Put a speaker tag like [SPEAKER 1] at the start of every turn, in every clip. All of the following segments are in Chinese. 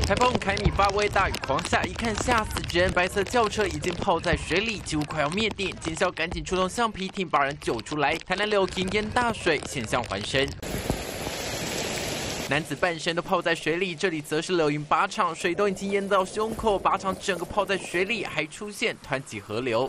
[SPEAKER 1] 台风凯米发威，大雨狂下，一看吓死人！白色轿车已经泡在水里，几乎快要灭顶。警消赶紧出动橡皮艇把人救出来。台南柳井淹大水，险象环生。 男子半身都泡在水里，这里则是柳营靶场，水都已经淹到胸口，靶场整个泡在水里，还出现湍急河流。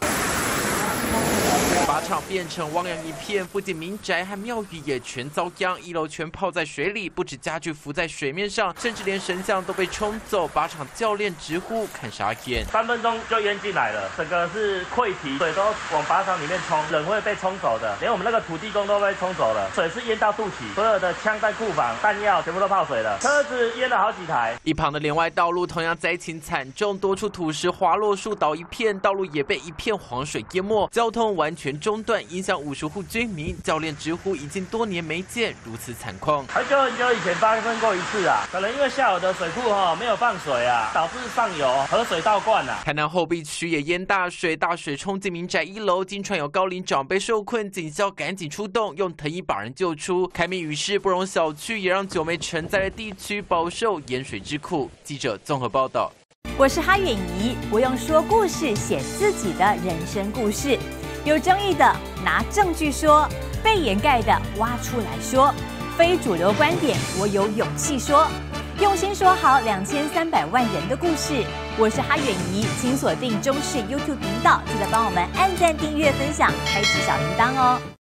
[SPEAKER 1] 靶场变成汪洋一片，附近民宅和庙宇也全遭殃，一楼全泡在水里，不止家具浮在水面上，甚至连神像都被冲走。靶场教练直呼看傻眼
[SPEAKER 2] ，3分钟就淹进来了，整个是溃堤，水都往靶场里面冲，人会被冲走的，连我们那个土地公都被冲走了，水是淹到肚脐，所有的枪弹库房、弹药全部都泡水了，车子淹了好几台。
[SPEAKER 1] 一旁的连外道路同样灾情惨重，多处土石滑落，树倒一片，道路也被一片黄水淹没，交通完全中断，影响50户居民。教练直呼已经多年没见如此惨况。
[SPEAKER 2] 很久以前发生过一次啊，可能因为下游的水库没有放水啊，导致上游河水倒灌啊。
[SPEAKER 1] 台南后壁区也淹大水，大水冲进民宅1楼，经传有高龄长辈受困，警消赶紧出动，用藤椅把人救出。凯米雨势不容小觑，也让久没成灾的地区饱受淹水之苦。记者综合报道。
[SPEAKER 3] 我是哈远怡，我用说故事写自己的人生故事。有争议的拿证据说，被掩盖的挖出来说，非主流观点我有勇气说，用心说好2300万人的故事。我是哈远怡，请锁定中视 YouTube 频道，记得帮我们按赞、订阅、分享，开启小铃铛哦。